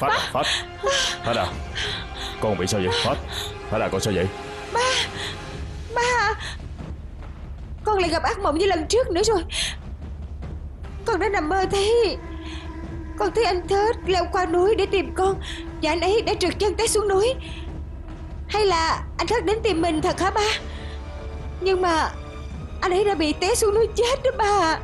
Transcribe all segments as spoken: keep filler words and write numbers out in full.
Phát, Phát, Phát à, con bị sao vậy? Phát, Phát à, con sao vậy? Ba, ba, con lại gặp ác mộng như lần trước nữa rồi. Con đã nằm mơ thấy Con thấy anh Thớt leo qua núi để tìm con, và anh ấy đã trượt chân té xuống núi. Hay là anh Thớt đến tìm mình thật hả ba? Nhưng mà anh ấy đã bị té xuống núi chết đó ba.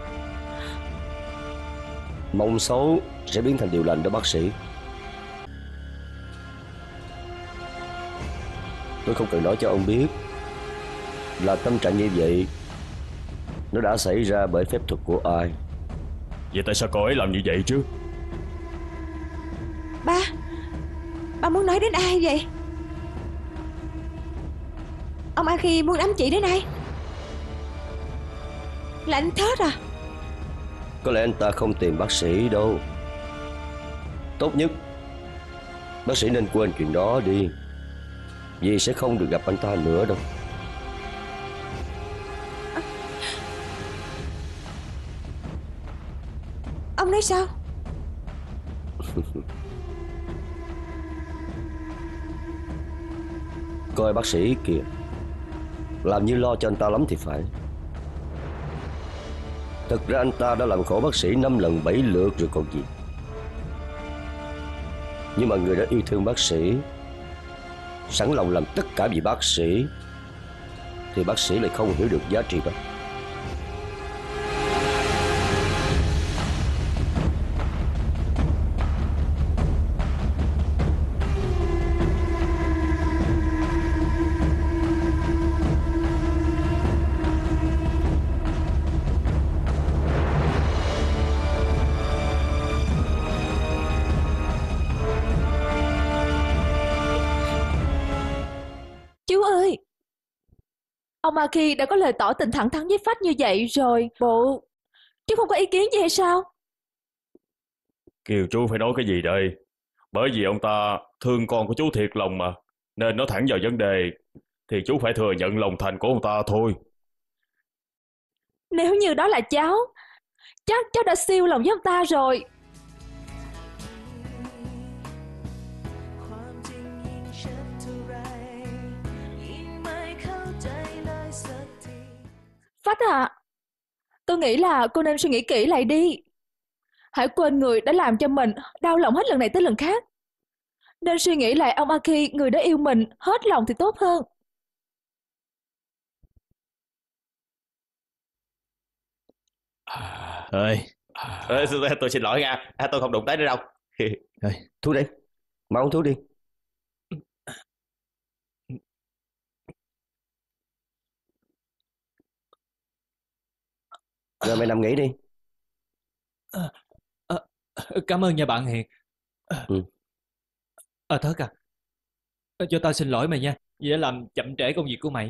Mộng xấu sẽ biến thành điều lành đó bác sĩ. Tôi không cần nói cho ông biết là tâm trạng như vậy nó đã xảy ra bởi phép thuật của ai. Vậy tại sao cô ấy làm như vậy chứ? Ba, ba muốn nói đến ai vậy? Ông A Khi muốn ám chỉ đến ai? Là anh Thớt à? Có lẽ anh ta không tìm bác sĩ đâu. Tốt nhất bác sĩ nên quên chuyện đó đi, vì sẽ không được gặp anh ta nữa đâu. Ông nói sao? Coi bác sĩ kìa, làm như lo cho anh ta lắm thì phải. Thực ra anh ta đã làm khổ bác sĩ năm lần bảy lượt rồi còn gì. Nhưng mà người đã yêu thương bác sĩ, sẵn lòng làm tất cả vì bác sĩ, thì bác sĩ lại không hiểu được giá trị đó. Chú ơi, ông A Khi đã có lời tỏ tình thẳng thắn với Phách như vậy rồi, bộ chú không có ý kiến gì hay sao? Kiều chú phải nói cái gì đây? Bởi vì ông ta thương con của chú thiệt lòng mà, nên nói thẳng vào vấn đề thì chú phải thừa nhận lòng thành của ông ta thôi. Nếu như đó là cháu, chắc cháu đã siêu lòng với ông ta rồi. Phách à, tôi nghĩ là cô nên suy nghĩ kỹ lại đi. Hãy quên người đã làm cho mình đau lòng hết lần này tới lần khác. Nên suy nghĩ lại ông A Khi, người đã yêu mình hết lòng thì tốt hơn. Ơi, Ê, tôi xin lỗi nha, tôi không đụng tới nữa đâu. Thôi, thuốc đi, mau uống thuốc đi. Rồi mày nằm nghỉ đi. À, à, cảm ơn nha bạn Hiền. Ừ. À, Thớt à, cho tao xin lỗi mày nha, vì đã làm chậm trễ công việc của mày.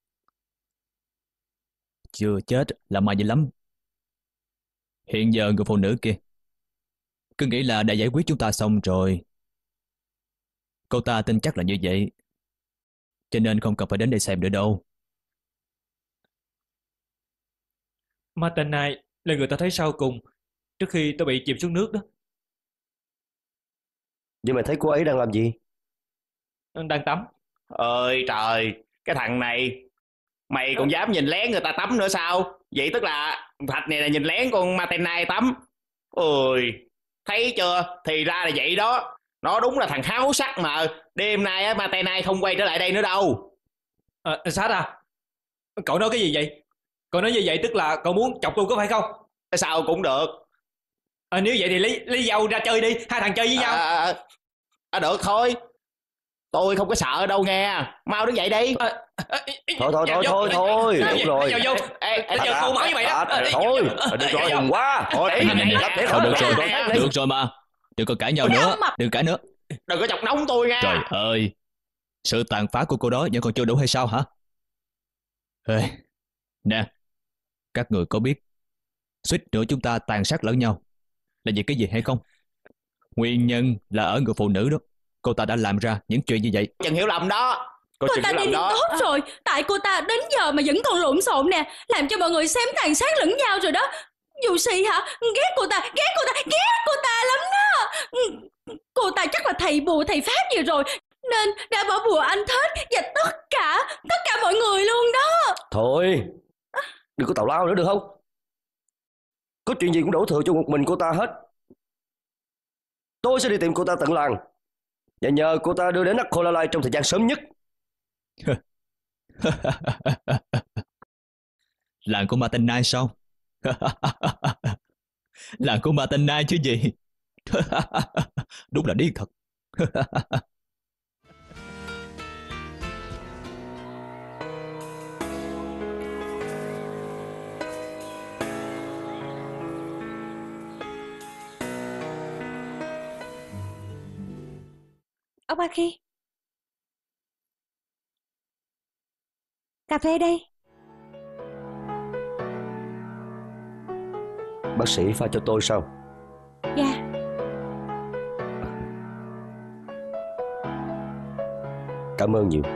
chưa chết là mà dữ lắm. Hiện giờ người phụ nữ kia cứ nghĩ là đã giải quyết chúng ta xong rồi. Cô ta tin chắc là như vậy, cho nên không cần phải đến đây xem nữa đâu. Mà tên này là người ta thấy sau cùng trước khi tao bị chìm xuống nước đó. Nhưng mày thấy cô ấy đang làm gì? Đang tắm. Ơi trời, cái thằng này, mày còn dám nhìn lén người ta tắm nữa sao? Vậy tức là Thạch này là nhìn lén con Matenai tắm. Ôi, thấy chưa? Thì ra là vậy đó. Nó đúng là thằng háo sắc mà. Đêm nay á, Matenai không quay trở lại đây nữa đâu. À, Sát à, cậu nói cái gì vậy? Cậu nói như vậy tức là cậu muốn chọc tôi có phải không? Sao cũng được. À, nếu vậy thì lấy lấy dao ra chơi đi, hai thằng chơi với nhau. À, à, à, được thôi. Tôi không có sợ đâu nghe. Mau đứng dậy đi. À, à, Thôi thôi thôi thôi thôi, đủ rồi. Vào vô. Bây giờ cô nói như vậy đó. Thôi, được rồi, đừng quá. Thôi, Thôi được rồi, được rồi mà. Đừng có cãi nhau nữa, đừng cãi nữa. Đừng có chọc nóng tôi nha. Trời ơi, sự tàn phá của cô đó vẫn còn chưa đủ hay sao hả? Ê, nè, các người có biết suýt nữa chúng ta tàn sát lẫn nhau là vì cái gì hay không? Nguyên nhân là ở người phụ nữ đó. Cô ta đã làm ra những chuyện như vậy. Chừng hiểu lầm đó. Cô, cô ta đi thì tốt rồi. Tại cô ta đến giờ mà vẫn còn lộn xộn nè, làm cho mọi người xém tàn sát lẫn nhau rồi đó. Dù gì hả, ghét cô ta, ghét cô ta, ghét cô ta lắm đó. Cô ta chắc là thầy bùa thầy pháp gì rồi, nên đã bỏ bùa anh Thết và tất cả, tất cả mọi người luôn đó. Thôi, đừng có tào lao nữa được không? Có chuyện gì cũng đổ thừa cho một mình cô ta hết. Tôi sẽ đi tìm cô ta tận làng và nhờ cô ta đưa đến Akholalai trong thời gian sớm nhất. Làng của Matenai sao? Làng của Matenai chứ gì. Đúng là điên thật. Ông Aki, cà phê đây. Bác sĩ pha cho tôi sao? Dạ. Cảm ơn nhiều.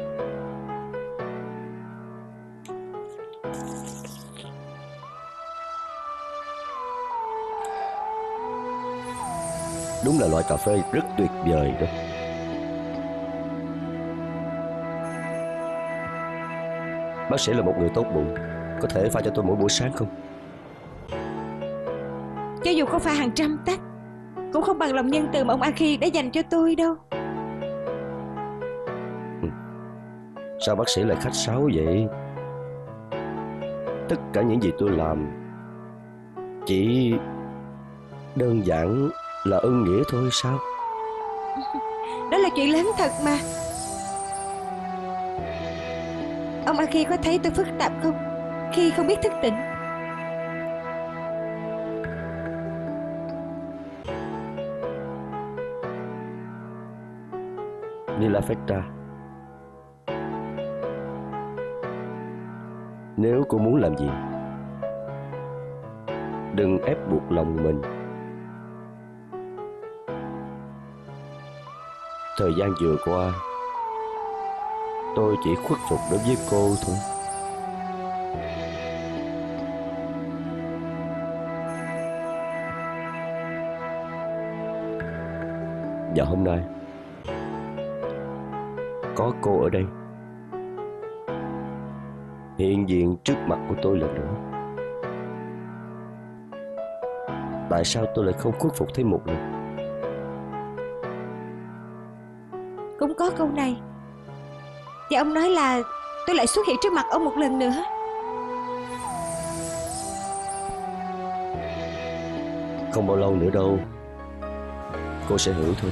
Đúng là loại cà phê rất tuyệt vời đó. Bác sĩ là một người tốt bụng, có thể pha cho tôi mỗi buổi sáng không? Cho dù có pha hàng trăm tách cũng không bằng lòng nhân từ mà ông Aki đã dành cho tôi đâu. Sao bác sĩ lại khách sáo vậy? Tất cả những gì tôi làm chỉ đơn giản là ân nghĩa thôi sao? Đó là chuyện lớn thật mà. Ông Aki có thấy tôi phức tạp không khi không biết thức tỉnh? Nilafetta, nếu cô muốn làm gì, đừng ép buộc lòng mình. Thời gian vừa qua, tôi chỉ khuất phục đối với cô thôi. Và hôm nay có cô ở đây, hiện diện trước mặt của tôi lần nữa, tại sao tôi lại không khuất phục thêm một lần? Cũng có câu này. Và ông nói là tôi lại xuất hiện trước mặt ông một lần nữa. Không bao lâu nữa đâu, cô sẽ hiểu thôi.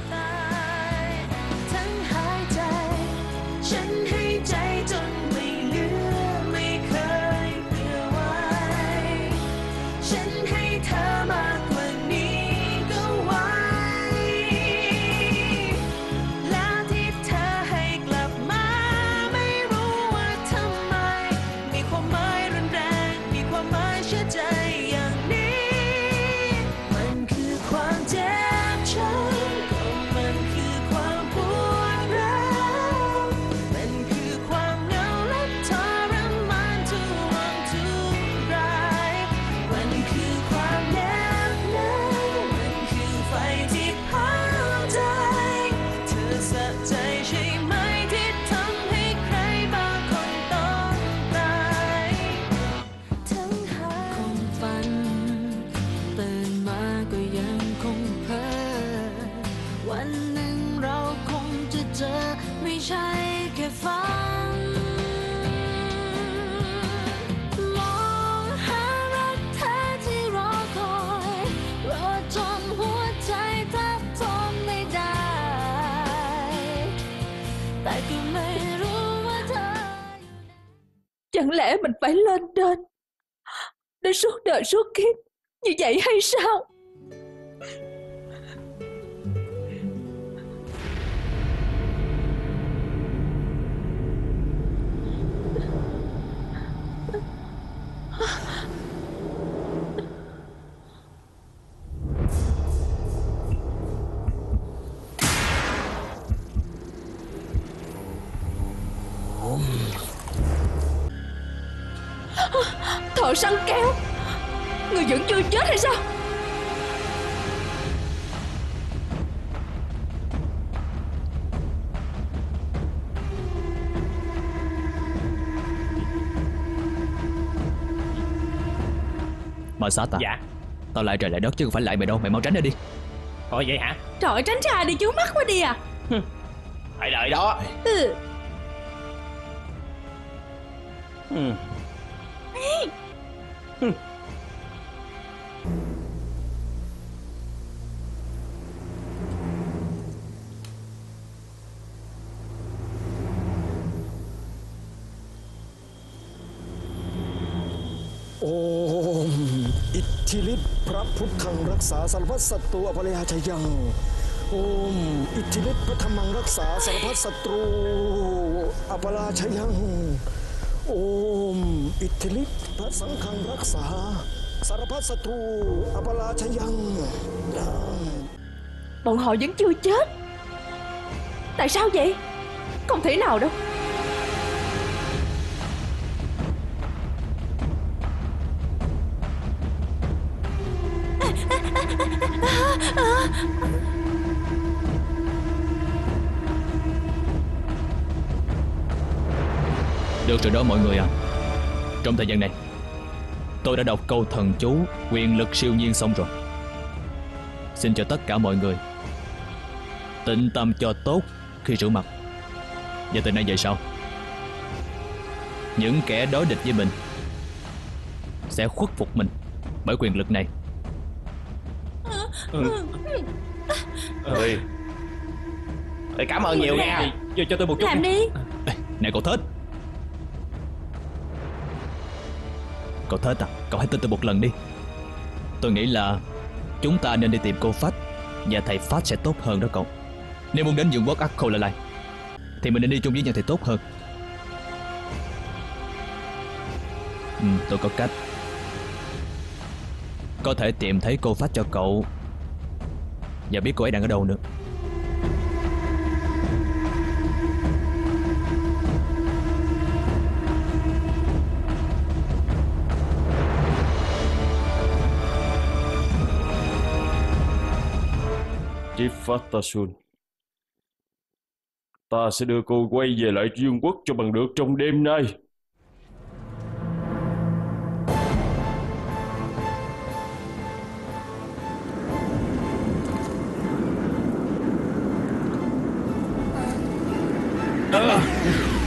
Chẳng lẽ mình phải lên đên đến suốt đời suốt kiếp như vậy hay sao? Thợ săn kéo, người vẫn chưa chết hay sao? Ma Sát à? Dạ. Tao lại trời lại đất chứ không phải lại mày đâu. Mày mau tránh ra đi. Thôi vậy hả? Trời ơi, tránh ra đi, chú mắt quá đi à. Phải đợi đó. Ừ. Ừ. Ừ. โอมอิทธิฤทธิ์พระพุทธังรักษาสารพัดศัตรูอภรยาชยังโอมอิทธิฤทธิ์พระธรรมังรักษาสารพัดศัตรูอภราชยังโอมอิทธิฤทธิ์พระสังฆังรักษาสารพัดศัตรูอภราชยัง Bọn họ vẫn chưa chết. Tại sao vậy? Không thể nào đâu. Được rồi đó mọi người à. Trong thời gian này tôi đã đọc câu thần chú quyền lực siêu nhiên xong rồi. Xin cho tất cả mọi người tĩnh tâm cho tốt khi rửa mặt. Và từ nay về sau, những kẻ đối địch với mình sẽ khuất phục mình bởi quyền lực này. Ừ. Ơi. Ê, cảm ơn nhiều nha. Vô cho tôi một chút. Làm đi. Ê, này cậu Thết. Cậu Thết à, cậu hãy tin tôi một lần đi. Tôi nghĩ là chúng ta nên đi tìm cô Phách và thầy Phách sẽ tốt hơn đó cậu. Nếu muốn đến vương quốc Akko lại thì mình nên đi chung với nhau thì tốt hơn. Ừ, tôi có cách. Có thể tìm thấy cô Phách cho cậu và biết cô ấy đang ở đâu nữa. Tifatasun, ta sẽ đưa cô quay về lại vương quốc cho bằng được trong đêm nay. À.